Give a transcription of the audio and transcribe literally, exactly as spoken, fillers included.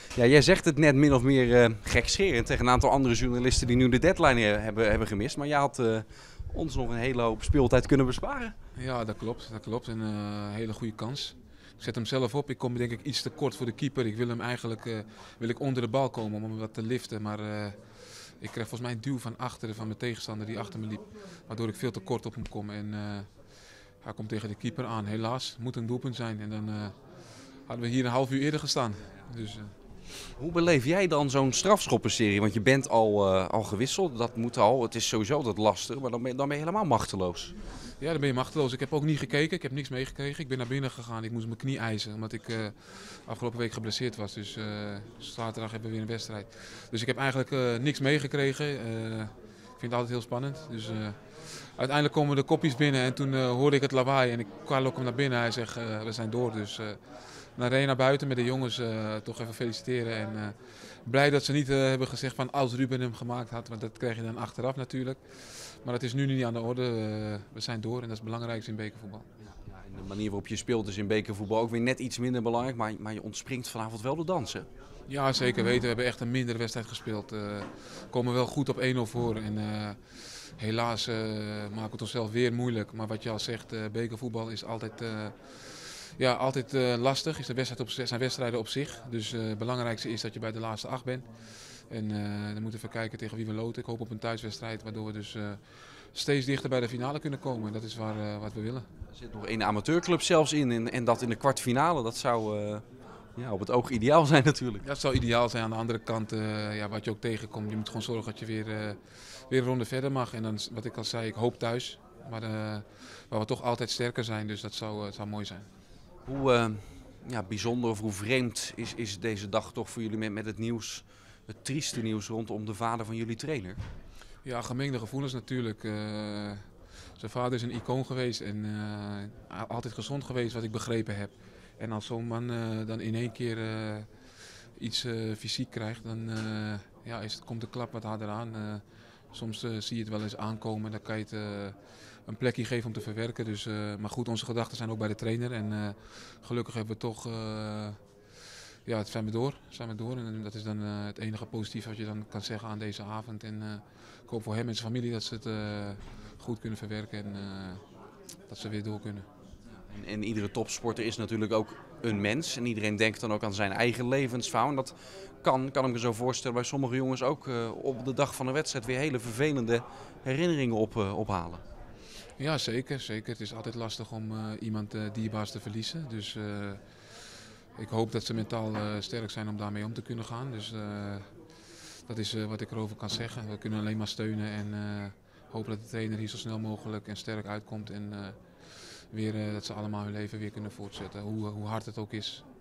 Ja, jij zegt het net min of meer uh, gekscherend tegen een aantal andere journalisten die nu de deadline hebben, hebben gemist. Maar jij had uh, ons nog een hele hoop speeltijd kunnen besparen. Ja, dat klopt. Dat klopt. En uh, een hele goede kans. Ik zet hem zelf op. Ik kom denk ik iets te kort voor de keeper. Ik wil hem eigenlijk uh, wil ik onder de bal komen om hem wat te liften. Maar uh, ik kreeg volgens mij een duw van achteren van mijn tegenstander die achter me liep. Waardoor ik veel te kort op hem kom. En uh, hij komt tegen de keeper aan. Helaas, het moet een doelpunt zijn. En dan uh, hadden we hier een half uur eerder gestaan. Dus, uh, Hoe beleef jij dan zo'n strafschoppenserie? Want je bent al, uh, al gewisseld, dat moet al. Het is sowieso altijd lastig, maar dan ben, dan ben je helemaal machteloos. Ja, dan ben je machteloos. Ik heb ook niet gekeken, ik heb niks meegekregen. Ik ben naar binnen gegaan, ik moest mijn knie eisen, omdat ik uh, afgelopen week geblesseerd was. Dus uh, zaterdag hebben we weer een wedstrijd. Dus ik heb eigenlijk uh, niks meegekregen. Uh, ik vind het altijd heel spannend. Dus, uh, uiteindelijk komen de kopjes binnen en toen uh, hoorde ik het lawaai en ik kwam ook hem naar binnen. Hij zegt, uh, we zijn door. Dus uh, dan reed naar buiten met de jongens, uh, toch even feliciteren. En uh, blij dat ze niet uh, hebben gezegd van als Ruben hem gemaakt had, want dat krijg je dan achteraf natuurlijk. Maar dat is nu niet aan de orde. Uh, we zijn door en dat is het belangrijkste in bekervoetbal. Ja, ja, en de manier waarop je speelt is in bekervoetbal ook weer net iets minder belangrijk, maar, maar je ontspringt vanavond wel de dansen. Ja, zeker weten. We hebben echt een mindere wedstrijd gespeeld. We uh, komen wel goed op één nul voor. En, uh, helaas uh, maken we het onszelf weer moeilijk. Maar wat je al zegt, uh, bekervoetbal is altijd... Uh, Ja, altijd uh, lastig. Is de wedstrijd op, zijn wedstrijden op zich. Dus uh, het belangrijkste is dat je bij de laatste acht bent. En uh, dan moeten we even kijken tegen wie we loten. Ik hoop op een thuiswedstrijd, waardoor we dus uh, steeds dichter bij de finale kunnen komen. En dat is waar, uh, wat we willen. Er zit nog één amateurclub zelfs in en, en dat in de kwartfinale. Dat zou uh, ja, op het oog ideaal zijn natuurlijk. Dat zou ideaal zijn. Aan de andere kant, uh, ja, wat je ook tegenkomt, je moet gewoon zorgen dat je weer, uh, weer een ronde verder mag. En dan, wat ik al zei, ik hoop thuis. Maar uh, waar we toch altijd sterker zijn, dus dat zou, uh, zou mooi zijn. Hoe uh, ja, bijzonder of hoe vreemd is, is deze dag toch voor jullie met, met het nieuws, het trieste nieuws rondom de vader van jullie trainer? Ja, gemengde gevoelens natuurlijk. Uh, zijn vader is een icoon geweest en uh, altijd gezond geweest wat ik begrepen heb. En als zo'n man uh, dan in één keer uh, iets uh, fysiek krijgt, dan uh, ja, is het, komt de klap wat harder aan. Uh, soms uh, zie je het wel eens aankomen en dan kan je het... Uh, een plekje geven om te verwerken. Dus, uh, maar goed, onze gedachten zijn ook bij de trainer. En uh, gelukkig hebben we toch, uh, ja, het zijn we door. Zijn we door. En dat is dan uh, het enige positief wat je dan kan zeggen aan deze avond. En uh, ik hoop voor hem en zijn familie dat ze het uh, goed kunnen verwerken en uh, dat ze weer door kunnen. En, en iedere topsporter is natuurlijk ook een mens. En iedereen denkt dan ook aan zijn eigen levensverhaal. En dat kan, kan ik me zo voorstellen, bij sommige jongens ook uh, op de dag van de wedstrijd weer hele vervelende herinneringen op, uh, ophalen. Ja, zeker, zeker. Het is altijd lastig om uh, iemand uh, dierbaars te verliezen. Dus uh, ik hoop dat ze mentaal uh, sterk zijn om daarmee om te kunnen gaan. Dus uh, dat is uh, wat ik erover kan zeggen. We kunnen alleen maar steunen en uh, hopen dat de trainer hier zo snel mogelijk en sterk uitkomt. En uh, weer, uh, dat ze allemaal hun leven weer kunnen voortzetten, hoe, hoe hard het ook is.